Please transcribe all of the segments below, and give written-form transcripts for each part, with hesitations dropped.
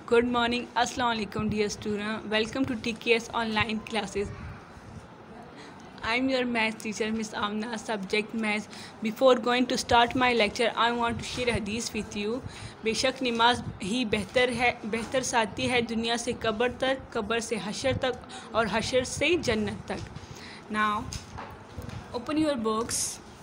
Good morning, Assalamu alaikum dear student. Welcome to TKS online classes. I am your math teacher Miss Amna, subject math. Before going to start my lecture, I want to share hadith with you. बेशक नमाज ही बेहतर साथी है दुनिया से कब्र तक, कब्र से हशर तक और हशर से जन्नत तक. Now, open your books.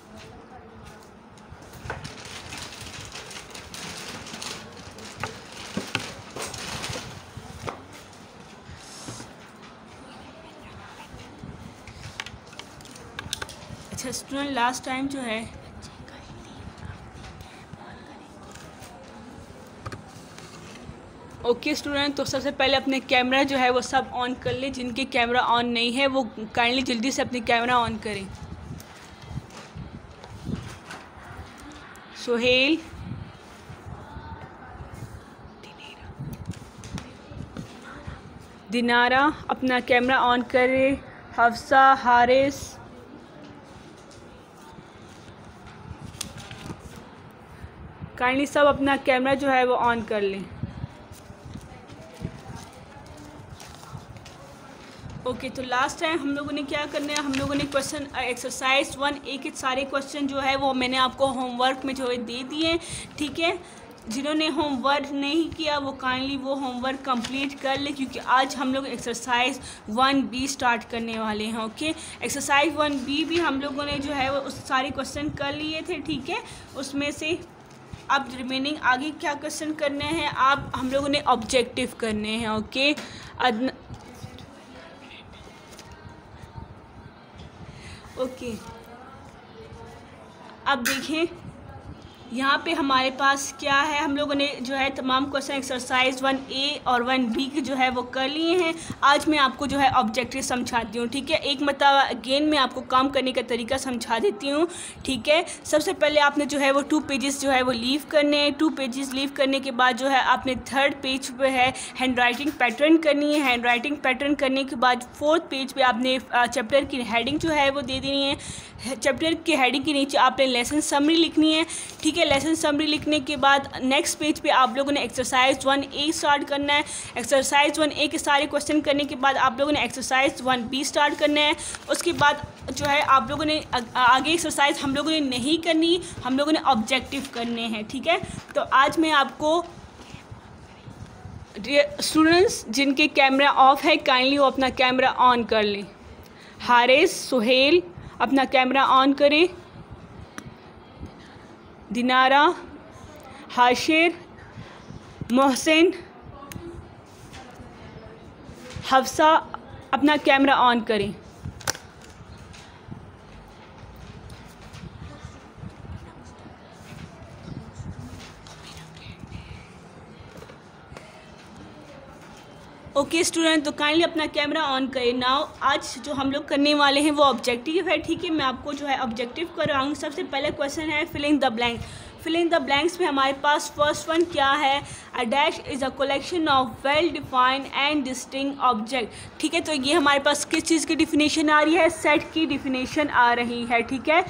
अच्छा स्टूडेंट, लास्ट टाइम जो है ओके स्टूडेंट, तो सबसे पहले अपने कैमरा जो है वो सब ऑन कर ले. जिनके कैमरा ऑन नहीं है वो काइंडली जल्दी से अपने कैमरा ऑन करें. सोहेल, दिनारा अपना कैमरा ऑन करे. हफ्सा, हारिस, काइंडली सब अपना कैमरा जो है वो ऑन कर लें. ओके तो लास्ट टाइम हम लोगों ने क्या करना है, हम लोगों ने क्वेश्चन एक्सरसाइज 1A के सारे क्वेश्चन जो है वो मैंने आपको होमवर्क में जो है दे दिए. ठीक है, जिन्होंने होमवर्क नहीं किया वो काइंडली वो होमवर्क कंप्लीट कर ले, क्योंकि आज हम लोग एक्सरसाइज 1B स्टार्ट करने वाले हैं. ओके, एक्सरसाइज 1B भी हम लोगों ने जो है वो उस सारे क्वेश्चन कर लिए थे. ठीक है, उसमें से अब रिमेनिंग आगे क्या क्वेश्चन करने हैं, आप हम लोगों ने ऑब्जेक्टिव करने हैं. ओके ओके, अब देखें यहाँ पे हमारे पास क्या है. हम लोगों ने जो है तमाम क्वेश्चन एक्सरसाइज 1A और 1B के जो है वो कर लिए हैं. आज मैं आपको जो है ऑब्जेक्टिव समझाती हूँ. ठीक है, एक मरतबा अगेन मैं आपको काम करने का तरीका समझा देती हूँ. ठीक है, सबसे पहले आपने जो है वो 2 पेजेस जो है वो लीव करने हैं. 2 पेजेस लीव करने के बाद जो है आपने 3rd पेज पे है हैंड राइटिंग पैटर्न करनी है. हैंड राइटिंग पैटर्न करने के बाद 4th पेज पे आपने चैप्टर की हेडिंग जो है वो दे देनी है. चैप्टर के हेडिंग के नीचे आपने लेसन समरी लिखनी है. ठीक है, लेसन समरी लिखने के बाद नेक्स्ट पेज पे आप लोगों ने एक्सरसाइज 1A स्टार्ट करना है. एक्सरसाइज 1A के सारे क्वेश्चन करने के बाद आप लोगों ने एक्सरसाइज 1B स्टार्ट करना है. उसके बाद जो है आप लोगों ने आगे एक्सरसाइज हम लोगों ने नहीं करनी, हम लोगों ने ऑब्जेक्टिव करने हैं. ठीक है, तो आज मैं आपको स्टूडेंट्स जिनके कैमरा ऑफ है काइंडली वो अपना कैमरा ऑन कर लें. हारिस, सुहेल अपना कैमरा ऑन करें. दिनारा, हाशिर, मोहसिन, हफ्सा अपना कैमरा ऑन करें. ओके स्टूडेंट, तो काइंडली अपना कैमरा ऑन करें. नाउ आज जो हम लोग करने वाले हैं वो ऑब्जेक्टिव है. ठीक है, मैं आपको जो है ऑब्जेक्टिव कराऊंगी. सबसे पहले क्वेश्चन है fill in the blank. Fill in the blanks में हमारे पास फर्स्ट वन क्या है, a dash is a collection of well defined and distinct object. ठीक है, तो ये हमारे पास किस चीज़ की डिफिनेशन आ रही है, सेट की डिफिनेशन आ रही है. ठीक है,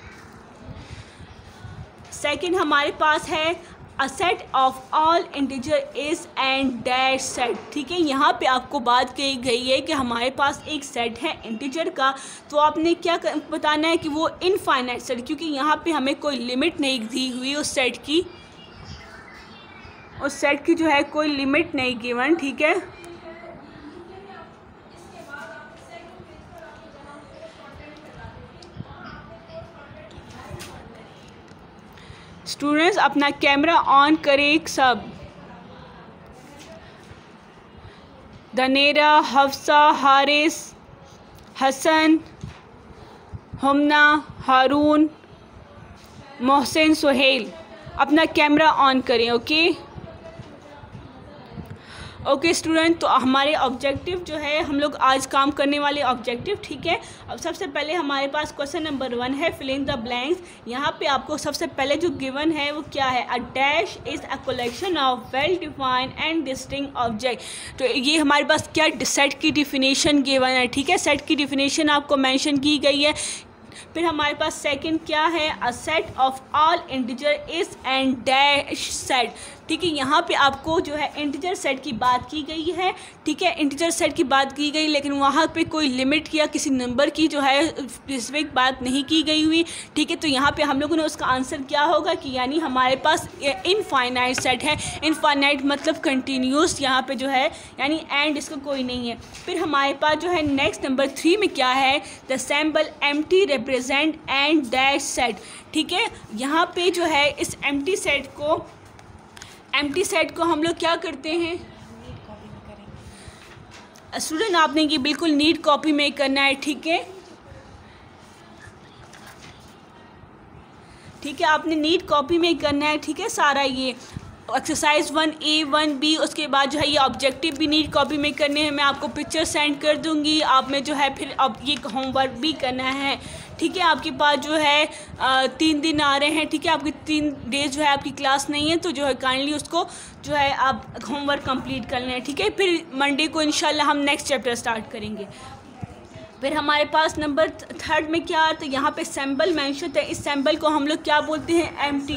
सेकंड हमारे पास है a set of all integer is and dash set. ठीक है, यहाँ पे आपको बात कही गई है कि हमारे पास एक सेट है इंटीजर का, तो आपने क्या बताना है कि वो इनफाइनाइट सेट, क्योंकि यहाँ पे हमें कोई लिमिट नहीं दी हुई उस सेट की, उस सेट की जो है कोई लिमिट नहीं गिवन. ठीक है, स्टूडेंट्स अपना कैमरा ऑन करें सब. दनेरा, हफ्सा, हारिस, हसन, हमना, हारून, मोहसिन, सुहेल अपना कैमरा ऑन करें. ओके ओके स्टूडेंट, तो हमारे ऑब्जेक्टिव जो है हम लोग आज काम करने वाले ऑब्जेक्टिव. ठीक है, अब सबसे पहले हमारे पास क्वेश्चन नंबर 1 है फिल इन द ब्लैंक्स. यहाँ पे आपको सबसे पहले जो गिवन है वो क्या है, a dash is a collection of well defined and distinct object. तो ये हमारे पास क्या सेट की डिफिनेशन गिवन है. ठीक है, सेट की डिफिनेशन आपको मेंशन की गई है. फिर हमारे पास सेकंड क्या है, a set of all integer is and dash set. ठीक है। यहाँ पे आपको जो है इंटीजर सेट की बात की गई है, ठीक है, इंटीजर सेट की बात की गई, लेकिन वहाँ पे कोई लिमिट या किसी नंबर की जो है स्पेसिफिक बात नहीं की गई हुई, ठीक है। तो यहाँ पे हम लोगों ने उसका आंसर क्या होगा कि यानी हमारे पास इनफाइनाइट सेट है। इनफाइनाइट मतलब कंटिन्यूस, यहाँ पे जो है यानी एंड इसका कोई नहीं है। फिर हमारे पास जो है नेक्स्ट नंबर 3 में क्या है, the symbol empty represent and dash set, ठीक है। यहाँ पे जो है इस एम्प्टी सेट को हम लोग क्या करते हैं स्टूडेंट, आपने ये बिल्कुल नीट कॉपी में करना है, ठीक है, ठीक है, आपने नीट कॉपी में करना है, ठीक है। सारा ये एक्सरसाइज 1A 1B, उसके बाद जो है ये ऑब्जेक्टिव भी नीट कॉपी में करने हैं। मैं आपको पिक्चर सेंड कर दूंगी, आप में जो है फिर अब ये होमवर्क भी करना है, ठीक है। आपके पास जो है 3 दिन आ रहे हैं, ठीक है, आपकी 3 डेज जो है आपकी क्लास नहीं है, तो जो है काइंडली उसको जो है आप होमवर्क कंप्लीट कर लें, ठीक है। फिर मंडे को इंशाल्लाह हम नेक्स्ट चैप्टर स्टार्ट करेंगे। फिर हमारे पास नंबर 3 में क्या आता है, यहाँ पे सिंबल मेंशन है। इस सिंबल को हम लोग क्या बोलते हैं, एम्प्टी।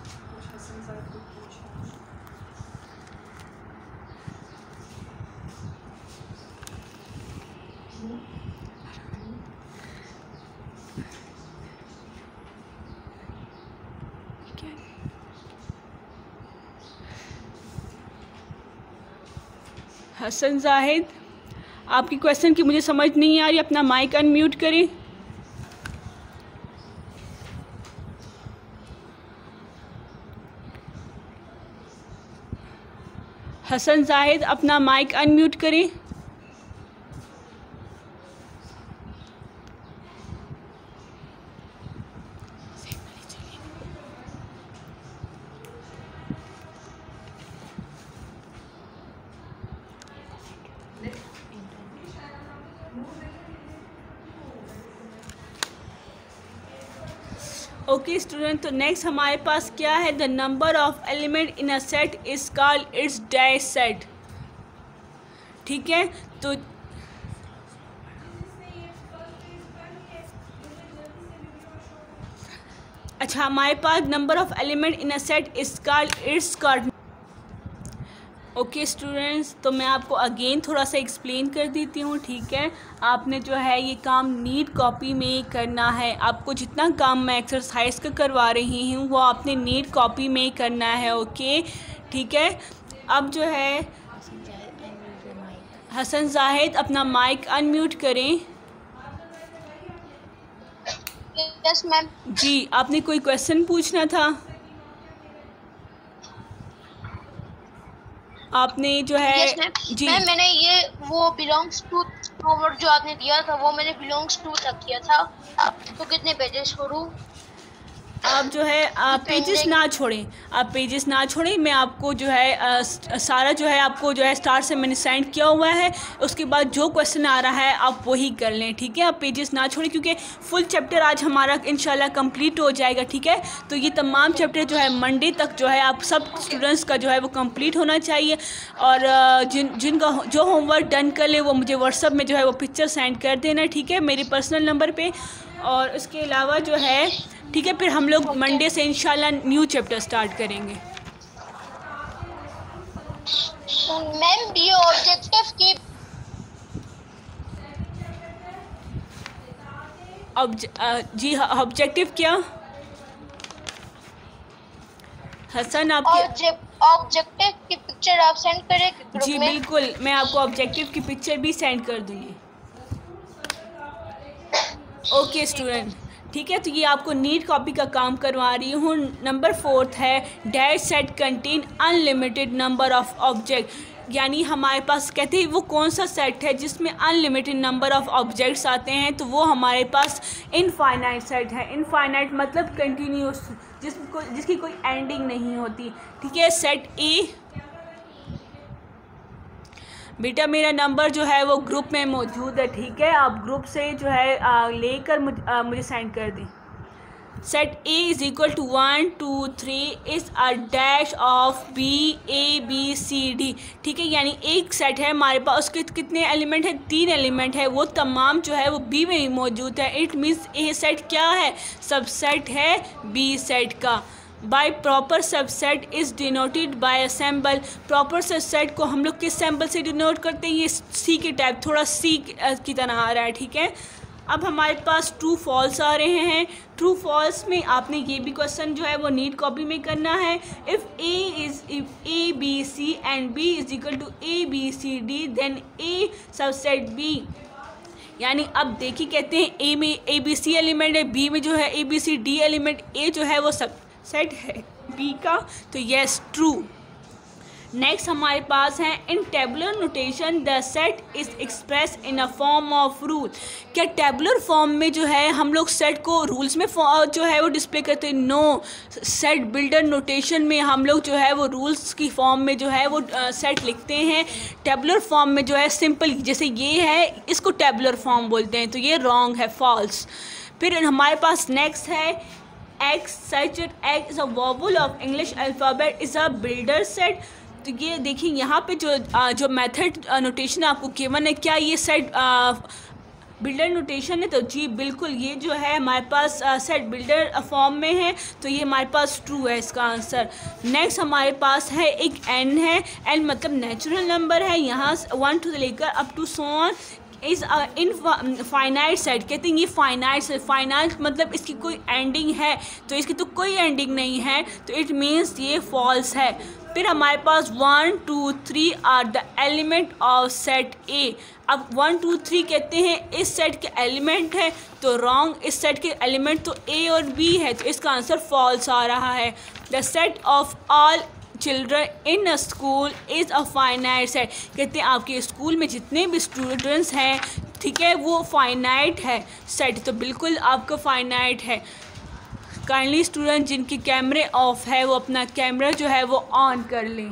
हसन जाहिद, आपकी क्वेश्चन की मुझे समझ नहीं आ रही, अपना माइक अनम्यूट करें। हसन जाहिद, अपना माइक अनम्यूट करें। ओके स्टूडेंट, तो नेक्स्ट हमारे पास क्या है, the number of element in a set is called its dash set, ठीक है। तो अच्छा, हमारे पास number of element in a set is called its card. Okay students, तो मैं आपको अगेन थोड़ा सा एक्सप्लेन कर देती हूँ, ठीक है। आपने जो है ये काम नीट कॉपी में करना है। आपको जितना काम मैं एक्सरसाइज का करवा रही हूँ वो आपने नीट कॉपी में करना है, ओके, ठीक है। अब जो है हसन जाहिद, अपना माइक अनम्यूट करें। Yes ma'am. जी, आपने कोई क्वेश्चन पूछना था, आपने जो है yes, जी मैम, मैंने ये वो बिलोंग्स टू होमवर्क जो आपने दिया था वो मैंने बिलोंग्स टू तक किया था, तो कितने पेजेस छोड़ूं? आप जो है पेजेस ना छोड़ें, आप पेजेस ना छोड़ें। मैं आपको जो है सारा जो है आपको जो है स्टार्ट से मैंने सेंड किया हुआ है, उसके बाद जो क्वेश्चन आ रहा है आप वही कर लें, ठीक है। आप पेजेस ना छोड़ें क्योंकि फुल चैप्टर आज हमारा इंशाल्लाह कंप्लीट हो जाएगा, ठीक है। तो ये तमाम चैप्टर जो है मंडे तक जो है आप सब स्टूडेंट्स का जो है वो कंप्लीट होना चाहिए। और जिनका जो होमवर्क डन कर ले वो मुझे व्हाट्सअप में जो है वो पिक्चर सेंड कर देना, ठीक है, मेरे पर्सनल नंबर पर। और उसके अलावा जो है, ठीक है, फिर हम लोग मंडे से इंशाल्लाह न्यू चैप्टर स्टार्ट करेंगे। मैम ये ऑब्जेक्टिव की जी ऑब्जेक्टिव क्या हसन, आपके ऑब्जेक्टिव की पिक्चर आप सेंड करें ग्रुप जी में? बिल्कुल, मैं आपको ऑब्जेक्टिव की पिक्चर भी सेंड कर दूँगी। ओके स्टूडेंट, ठीक है। तो ये आपको नीट कॉपी का काम करवा रही हूँ। नंबर 4 है dash set contain unlimited number of object, यानी हमारे पास कहते हैं वो कौन सा सेट है जिसमें अनलिमिटेड नंबर ऑफ ऑब्जेक्ट्स आते हैं, तो वो हमारे पास इनफाइनाइट सेट है। इनफाइनाइट मतलब कंटिन्यूस, जिसकी कोई एंडिंग नहीं होती, ठीक है। सेट ए, बेटा मेरा नंबर जो है वो ग्रुप में मौजूद है, ठीक है, आप ग्रुप से जो है लेकर मुझे सेंड कर दें। Set A is equal to 1 2 3 is a dash of B A B C D, ठीक है। यानी एक सेट है हमारे पास, उसके कितने एलिमेंट है, 3 एलिमेंट है, वो तमाम जो है वो बी में मौजूद है। इट मीन्स ए सेट क्या है, सबसेट है बी सेट का, by proper subset is denoted by a symbol. Proper subset को हम लोग किस सिंबल से डिनोट करते हैं? ये सी के टाइप, थोड़ा सी की तरह आ रहा है, ठीक है। अब हमारे पास ट्रू फॉल्स आ रहे हैं। ट्रू फॉल्स में आपने ये भी क्वेश्चन जो है वो नीट कॉपी में करना है। If A B C and B is equal to A B C D then A subset B. यानी अब देखिए, कहते हैं ए में ए बी सी एलिमेंट है, बी में जो है A B C D element, A जो है वो सबसेट है बी का, तो यस ट्रू। नेक्स्ट हमारे पास है in tabular notation the set is express in a form of rule. क्या टेबुलर फॉर्म में जो है हम लोग सेट को रूल्स में जो है वो डिस्प्ले करते हैं? नो, सेट बिल्डर नोटेशन में हम लोग जो है वो रूल्स की फॉर्म में जो है वो सेट लिखते हैं। टेबुलर फॉर्म में जो है सिंपल, जैसे ये है, इसको टेबुलर फॉर्म बोलते हैं, तो ये रॉन्ग है, फॉल्स। फिर हमारे पास नेक्स्ट है X such X is a vowel of English alphabet is a builder set. तो ये देखिए यहाँ पे जो मेथड नोटेशन आपको गिवन है, क्या ये सेट बिल्डर नोटेशन है? तो जी बिल्कुल, ये जो है हमारे पास सेट बिल्डर फॉर्म में है, तो ये हमारे पास ट्रू है इसका आंसर। नेक्स्ट हमारे पास है एक एन है, एन मतलब नेचुरल नंबर है, यहाँ 1 से लेकर up to so on is infinite set. कहते हैं ये फाइनाइट सेट, फाइनाइट मतलब इसकी कोई एंडिंग है, तो इसकी तो कोई एंडिंग नहीं है, तो इट मीन्स ये फॉल्स है। फिर हमारे पास 1 2 3 are the element of set A. अब 1 2 3 कहते हैं इस सेट के एलिमेंट है, तो रॉन्ग, इस सेट के एलिमेंट तो ए और बी है, तो इसका आंसर फॉल्स आ रहा है। The set of all children in a school is a finite set. कहते हैं आपके स्कूल में जितने भी स्टूडेंट्स हैं, ठीक है, वो फाइनाइट है सेट, तो बिल्कुल आपका फाइनाइट है। काइंडली स्टूडेंट जिनके कैमरे ऑफ है वो अपना कैमरा जो है वो ऑन कर लें।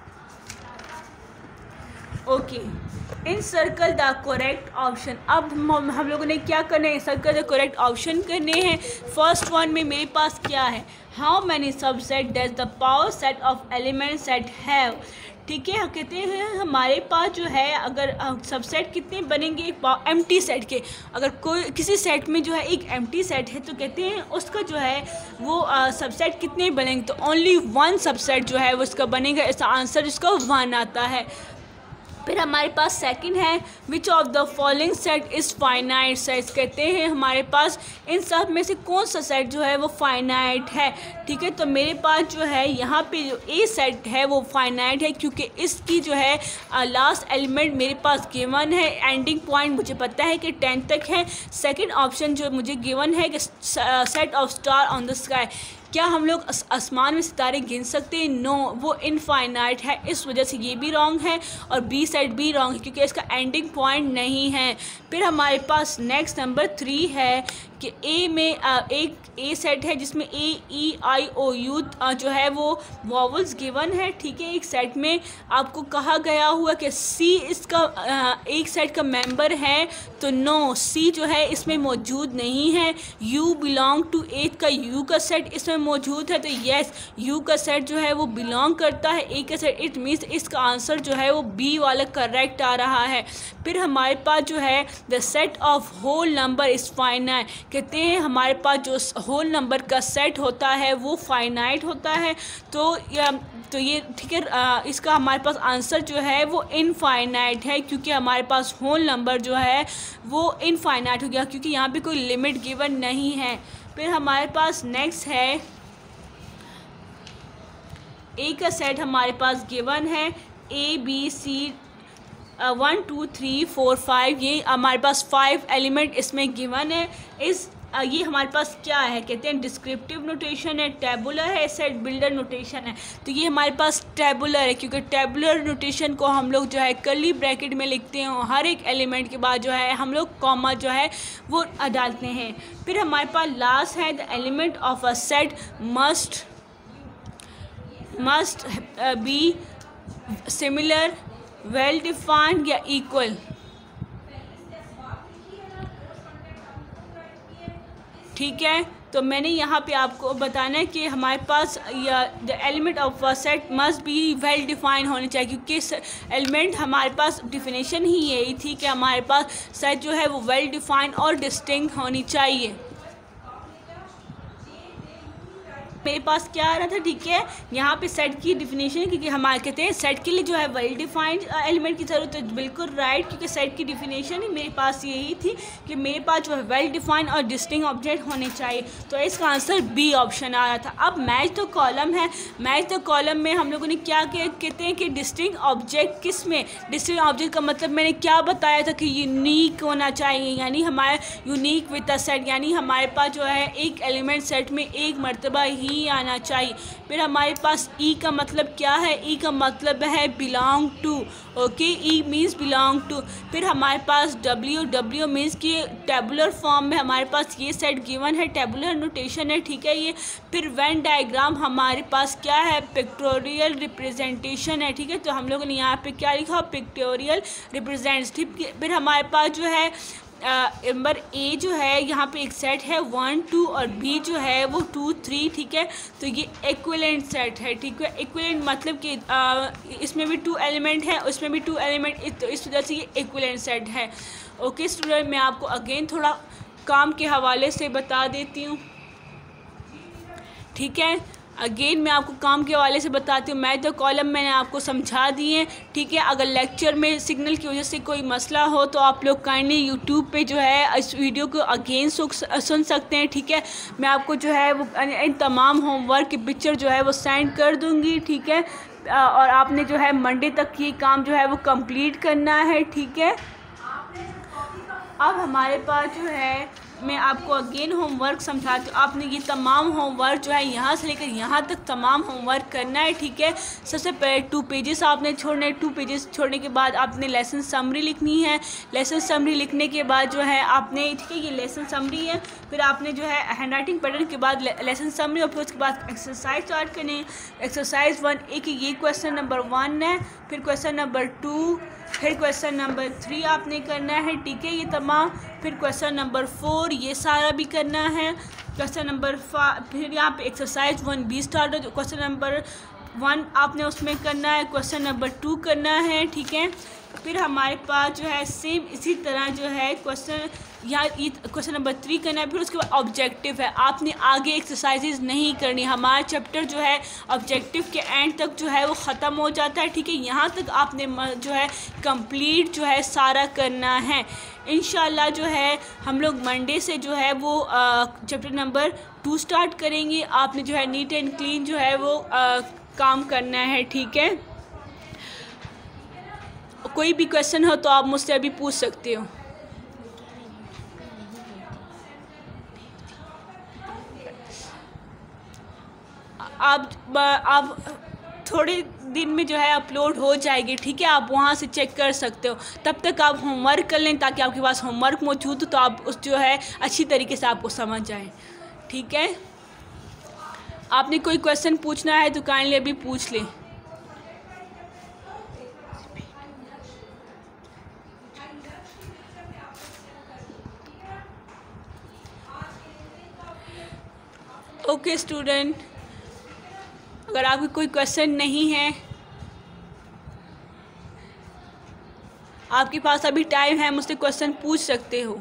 Okay, encircle the correct option. अब हम लोगों ने क्या करना है? सर्कल द करेक्ट ऑप्शन करने हैं। फर्स्ट वन में मेरे पास क्या है? How many subset does the power set of element set have. ठीक है, कहते हैं हमारे पास जो है अगर सबसेट कितने बनेंगे एक एम्प्टी सेट के, अगर कोई किसी सेट में जो है एक एम्प्टी सेट है, तो कहते हैं उसका जो है वो सबसेट कितने बनेंगे? तो ओनली 1 सबसेट जो है वो उसका बनेगा, इसका आंसर इसका 1 आता है। फिर हमारे पास सेकंड है which of the following set is finite set. कहते हैं हमारे पास इन सब में से कौन सा सेट जो है वो फाइनाइट है। ठीक है, तो मेरे पास जो है यहाँ पे जो ए सेट है वो फाइनाइट है, क्योंकि इसकी जो है लास्ट एलिमेंट मेरे पास गिवन है, एंडिंग पॉइंट मुझे पता है कि 10 तक है। सेकंड ऑप्शन जो मुझे गिवन है कि set of star on the sky, क्या हम लोग आसमान में सितारे गिन सकते हैं? नो, वो इनफाइनाइट है, इस वजह से ये भी रॉन्ग है और बी सेट भी रॉन्ग है, क्योंकि इसका एंडिंग पॉइंट नहीं है। फिर हमारे पास नेक्स्ट नंबर 3 है कि ए में एक ए सेट है जिसमें ए ई आई ओ यू जो है वो वॉवल्स गिवन है। ठीक है, एक सेट में आपको कहा गया हुआ कि सी इसका एक सेट का मेंबर है, तो नो, सी जो है इसमें मौजूद नहीं है। यू बिलोंग टू ए का यू का सेट इसमें मौजूद है, तो यस, यू का सेट जो है वो बिलोंग करता है ए का सेट, इट मीन्स इसका आंसर जो है वो बी वाला करेक्ट आ रहा है। फिर हमारे पास जो है the set of whole number is finite. कहते हैं हमारे पास जो होल नंबर का सेट होता है वो फाइनाइट होता है, तो ये ठीक है, इसका हमारे पास आंसर जो है वो इनफाइनाइट है, क्योंकि हमारे पास होल नंबर जो है वो इनफाइनाइट हो गया, क्योंकि यहाँ पे कोई लिमिट गिवन नहीं है। फिर हमारे पास नेक्स्ट है ए का सेट हमारे पास गिवन है ए बी सी 1 2 3 4 5, ये हमारे पास 5 एलिमेंट इसमें गिवन है। ये हमारे पास क्या है? कहते हैं डिस्क्रिप्टिव नोटेशन है, टेबुलर है, सेट बिल्डर नोटेशन है। तो ये हमारे पास टेबुलर है, क्योंकि टेबुलर नोटेशन को हम लोग जो है कर्ली ब्रैकेट में लिखते हैं, हर एक एलिमेंट के बाद जो है हम लोग कॉमा जो है वो डालते हैं। फिर हमारे पास लास्ट है the element of a set must be similar, well defined या इक्वल। ठीक है, तो मैंने यहाँ पे आपको बताना है कि हमारे पास the element of a set must be well define होने चाहिए, क्योंकि एलिमेंट हमारे पास डिफिनेशन ही यही थी कि हमारे पास सेट जो है वो वेल डिफाइन और डिस्टिंक्ट होनी चाहिए। मेरे पास क्या आ रहा था, ठीक है, यहाँ पे सेट की डिफिनीशन, क्योंकि हमारे कहते हैं सेट के लिए जो है वेल डिफाइंड एलिमेंट की ज़रूरत है। बिल्कुल राइट, क्योंकि सेट की डिफिनीशन ही मेरे पास यही थी कि मेरे पास जो है वेल डिफाइंड और डिस्टिंक्ट ऑब्जेक्ट होने चाहिए, तो इसका आंसर बी ऑप्शन आ रहा था। अब मैच द कॉलम है, मैच द कॉलम में हम लोगों ने क्या कहते हैं कि डिस्टिंक्ट ऑब्जेक्ट किस में, डिस्टिंक्ट ऑब्जेक्ट का मतलब मैंने क्या बताया था कि यूनिक होना चाहिए, यानी हमारे यूनिक विद द सेट, यानी हमारे पास जो है एक एलिमेंट सेट में एक मरतबा ही आना चाहिए। फिर हमारे पास ई का मतलब क्या है, ई का मतलब है belong to, okay, E means belong to. फिर हमारे पास डब्ल्यू, डब्ल्यू मीन्स कि टेबुलर फॉर्म में हमारे पास ये सेट गिवन है, टेबुलर नोटेशन है, ठीक है ये। फिर वेन डायग्राम हमारे पास क्या है, पिक्टोरियल रिप्रेजेंटेशन है, ठीक है, तो हम लोगों ने यहाँ पे क्या लिखा, पिक्टोरियल रिप्रेजेंट्स, ठीक है। फिर हमारे पास जो है नंबर ए जो है यहाँ पे एक सेट है 1 2 और बी जो है वो 2 3, ठीक है, तो ये इक्विवेलेंट सेट है, ठीक है। इक्विवेलेंट मतलब कि इसमें भी 2 एलिमेंट है, उसमें भी 2 एलिमेंट, तो इस वजह से ये इक्विवेलेंट सेट है। ओके स्टूडेंट, मैं आपको अगेन थोड़ा काम के हवाले से बता देती हूँ, ठीक है। अगेन मैं आपको काम के हवाले से बताती हूँ। मैच द कॉलम मैंने आपको समझा दिए, ठीक है। अगर लेक्चर में सिग्नल की वजह से कोई मसला हो तो आप लोग काइंडली यूट्यूब पे जो है इस वीडियो को अगेन सुन सकते हैं, ठीक है। मैं आपको जो है वो इन तमाम होमवर्क की पिक्चर जो है वो सेंड कर दूँगी, ठीक है, और आपने जो है मंडे तक ये काम जो है वो कंप्लीट करना है, ठीक है। अब हमारे पास जो है मैं आपको अगेन होमवर्क समझाती हूँ। आपने ये तमाम होमवर्क जो है यहाँ से लेकर यहाँ तक तमाम होमवर्क करना है, ठीक है। सबसे पहले 2 पेजेस आपने छोड़ना है, 2 पेजेस छोड़ने के बाद आपने लेसन समरी लिखनी है। लेसन समरी लिखने के बाद जो है आपने, ठीक है, ये लेसन समरी है, फिर आपने जो है हैंड राइटिंग पैटर्न के बाद लेसन समरी, और फिर उसके बाद एक्सरसाइज स्टार्ट करनी है। एक्सरसाइज 1A की ये क्वेश्चन नंबर 1 है, फिर क्वेश्चन नंबर 2, फिर क्वेश्चन नंबर 3 आपने करना है, ठीक है, ये तमाम। फिर क्वेश्चन नंबर 4 ये सारा भी करना है। क्वेश्चन नंबर 5, फिर यहाँ पे एक्सरसाइज 1B स्टार्ट हो, क्वेश्चन नंबर 1 आपने उसमें करना है, क्वेश्चन नंबर 2 करना है, ठीक है। फिर हमारे पास जो है सेम इसी तरह जो है क्वेश्चन यहाँ ये क्वेश्चन नंबर 3 करना है। फिर उसके बाद ऑब्जेक्टिव है, आपने आगे एक्सरसाइजेज नहीं करनी। हमारा चैप्टर जो है ऑब्जेक्टिव के एंड तक जो है वो ख़त्म हो जाता है, ठीक है। यहाँ तक आपने जो है कंप्लीट जो है सारा करना है। इंशाल्लाह जो है हम लोग मंडे से जो है वो चैप्टर नंबर 2 स्टार्ट करेंगे। आपने जो है नीट एंड क्लीन जो है वो काम करना है, ठीक है। कोई भी क्वेश्चन हो तो आप मुझसे अभी पूछ सकते हो। आप थोड़े दिन में जो है अपलोड हो जाएगी, ठीक है, आप वहाँ से चेक कर सकते हो। तब तक आप होमवर्क कर लें ताकि आपके पास होमवर्क मौजूद हो तो आप उस जो है अच्छी तरीके से आपको समझ जाए, ठीक है। आपने कोई क्वेश्चन पूछना है तो काइंडली अभी पूछ लें। ओके स्टूडेंट, अगर आपकी कोई क्वेश्चन नहीं है, आपके पास अभी टाइम है, मुझसे क्वेश्चन पूछ सकते हो।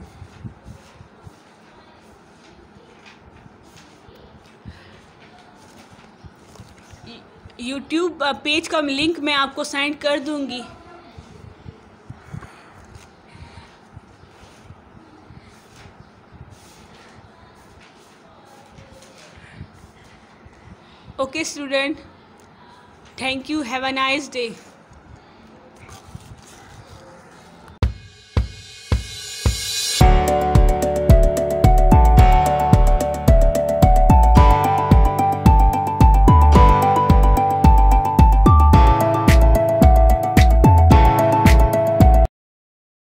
यूट्यूब पेज का लिंक मैं आपको सेंड कर दूंगी। Okay student, thank you, have a nice day.